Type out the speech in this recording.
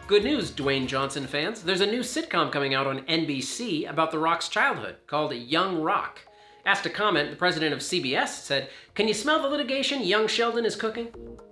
Good news, Dwayne Johnson fans. There's a new sitcom coming out on NBC about The Rock's childhood called Young Rock. Asked to comment, the president of CBS said, "Can you smell the litigation Young Sheldon is cooking?"